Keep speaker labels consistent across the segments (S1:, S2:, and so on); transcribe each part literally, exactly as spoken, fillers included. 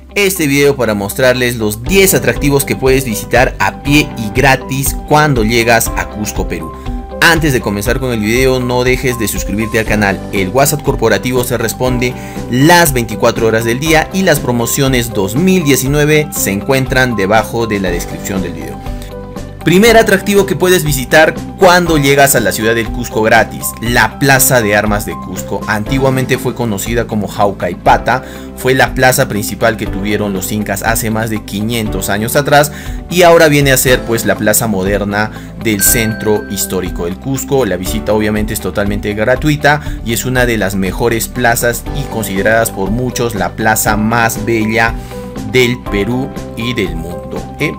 S1: este video para mostrarles los diez atractivos que puedes visitar a pie y gratis cuando llegas a Cusco, Perú. Antes de comenzar con el video, no dejes de suscribirte al canal. El WhatsApp corporativo se responde las veinticuatro horas del día y las promociones dos mil diecinueve se encuentran debajo de la descripción del video. Primer atractivo que puedes visitar cuando llegas a la ciudad del Cusco gratis: la Plaza de Armas de Cusco. Antiguamente fue conocida como Jaucaipata, fue la plaza principal que tuvieron los incas hace más de quinientos años atrás y ahora viene a ser pues la plaza moderna del centro histórico del Cusco. La visita obviamente es totalmente gratuita y es una de las mejores plazas y consideradas por muchos la plaza más bella del Perú y del mundo, ¿eh?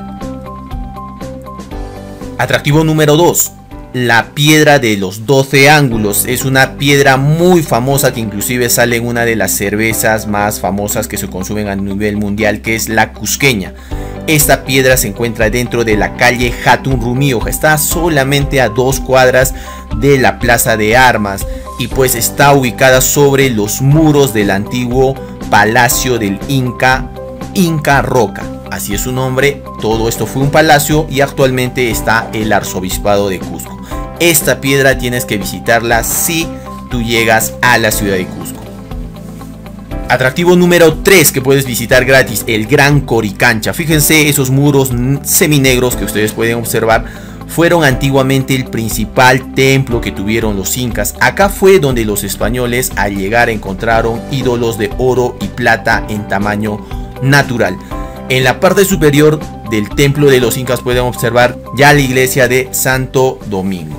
S1: Atractivo número dos, la piedra de los doce ángulos. Es una piedra muy famosa que inclusive sale en una de las cervezas más famosas que se consumen a nivel mundial, que es la cusqueña. Esta piedra se encuentra dentro de la calle Hatun Rumioja, está solamente a dos cuadras de la Plaza de Armas y pues está ubicada sobre los muros del antiguo palacio del Inca, Inca Roca. Así es su nombre. Todo esto fue un palacio y actualmente está el arzobispado de Cusco. Esta piedra tienes que visitarla si tú llegas a la ciudad de Cusco. Atractivo número tres que puedes visitar gratis: el Gran Coricancha. Fíjense, esos muros seminegros que ustedes pueden observar fueron antiguamente el principal templo que tuvieron los incas. Acá fue donde los españoles al llegar encontraron ídolos de oro y plata en tamaño natural. En la parte superior del templo de los incas pueden observar ya la iglesia de Santo Domingo.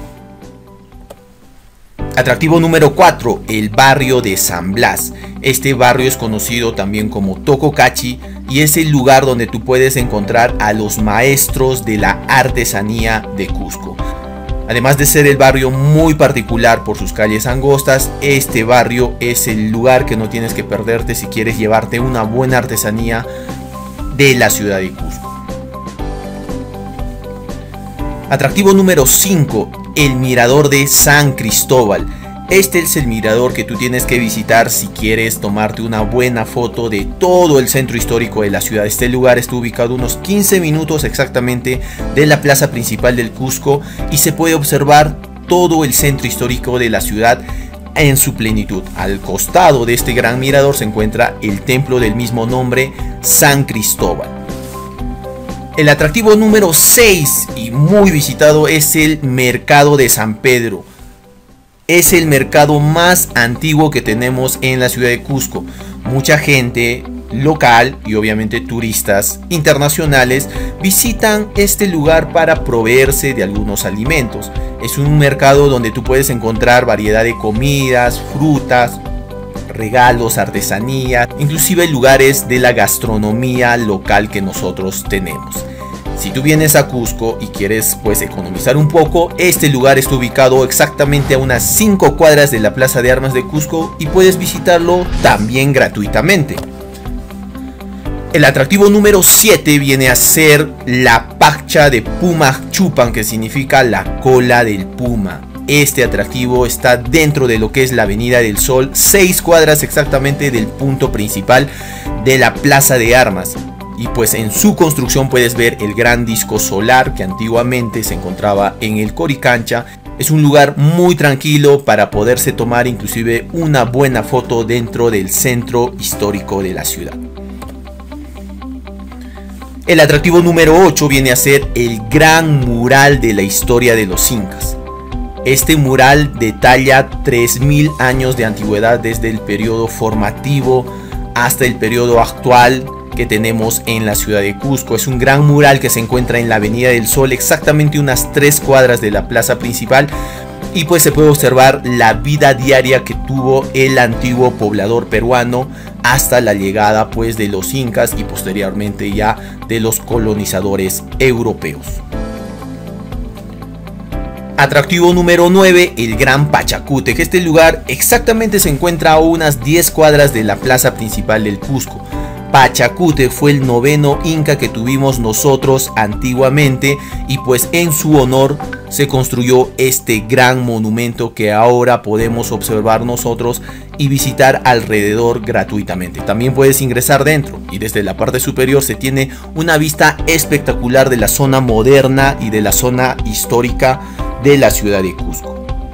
S1: Atractivo número cuatro, el barrio de San Blas. Este barrio es conocido también como Tococachi y es el lugar donde tú puedes encontrar a los maestros de la artesanía de Cusco. Además de ser el barrio muy particular por sus calles angostas, este barrio es el lugar que no tienes que perderte si quieres llevarte una buena artesanía de la ciudad de Cusco. Atractivo número cinco, el mirador de San Cristóbal. Este es el mirador que tú tienes que visitar si quieres tomarte una buena foto de todo el centro histórico de la ciudad. Este lugar está ubicado unos quince minutos exactamente de la plaza principal del Cusco y se puede observar todo el centro histórico de la ciudad en su plenitud. Al costado de este gran mirador se encuentra el templo del mismo nombre, San Cristóbal. El atractivo número seis y muy visitado es el Mercado de San Pedro. Es el mercado más antiguo que tenemos en la ciudad de Cusco. Mucha gente local y obviamente turistas internacionales visitan este lugar para proveerse de algunos alimentos. Es un mercado donde tú puedes encontrar variedad de comidas, frutas, regalos, artesanías, inclusive lugares de la gastronomía local que nosotros tenemos. Si tú vienes a Cusco y quieres pues economizar un poco, este lugar está ubicado exactamente a unas cinco cuadras de la Plaza de Armas de Cusco y puedes visitarlo también gratuitamente. El atractivo número siete viene a ser la Pacha de Puma Chupan, que significa la cola del puma. Este atractivo está dentro de lo que es la Avenida del Sol, seis cuadras exactamente del punto principal de la Plaza de Armas. Y pues en su construcción puedes ver el gran disco solar que antiguamente se encontraba en el Coricancha. Es un lugar muy tranquilo para poderse tomar inclusive una buena foto dentro del centro histórico de la ciudad. El atractivo número ocho viene a ser el gran mural de la historia de los incas. Este mural detalla tres mil años de antigüedad desde el periodo formativo hasta el periodo actual que tenemos en la ciudad de Cusco. Es un gran mural que se encuentra en la Avenida del Sol, exactamente unas tres cuadras de la plaza principal, y pues se puede observar la vida diaria que tuvo el antiguo poblador peruano hasta la llegada pues de los incas y posteriormente ya de los colonizadores europeos. Atractivo número nueve, el Gran Pachacute, que este lugar exactamente se encuentra a unas diez cuadras de la plaza principal del Cusco. Pachacute fue el noveno inca que tuvimos nosotros antiguamente y pues en su honor se construyó este gran monumento que ahora podemos observar nosotros y visitar alrededor gratuitamente. También puedes ingresar dentro y desde la parte superior se tiene una vista espectacular de la zona moderna y de la zona histórica de la ciudad de Cusco.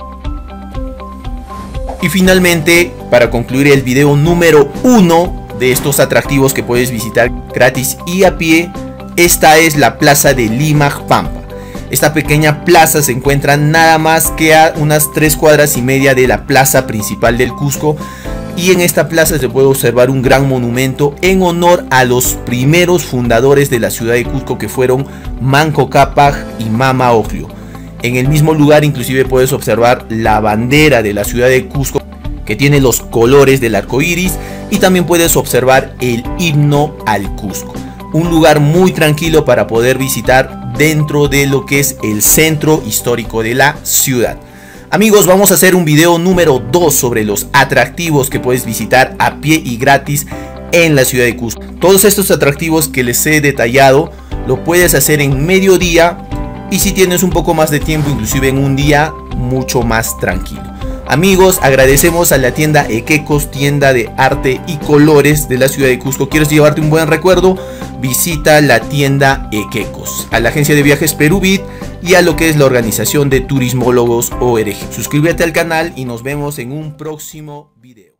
S1: Y finalmente, para concluir el video número uno de estos atractivos que puedes visitar gratis y a pie, esta es la plaza de Limac Pampa. Esta pequeña plaza se encuentra nada más que a unas tres cuadras y media de la plaza principal del Cusco, y en esta plaza se puede observar un gran monumento en honor a los primeros fundadores de la ciudad de Cusco, que fueron Manco Cápac y Mama Ocllo. En el mismo lugar inclusive puedes observar la bandera de la ciudad de Cusco, que tiene los colores del arco iris, y también puedes observar el himno al Cusco. Un lugar muy tranquilo para poder visitar dentro de lo que es el centro histórico de la ciudad. Amigos, vamos a hacer un video número dos sobre los atractivos que puedes visitar a pie y gratis en la ciudad de Cusco. Todos estos atractivos que les he detallado lo puedes hacer en mediodía, y si tienes un poco más de tiempo, inclusive en un día mucho más tranquilo. Amigos, agradecemos a la tienda Equecos, tienda de arte y colores de la ciudad de Cusco. ¿Quieres llevarte un buen recuerdo? Visita la tienda Equecos, a la agencia de viajes Perubit y a lo que es la organización de Turismólogos O R G. Suscríbete al canal y nos vemos en un próximo video.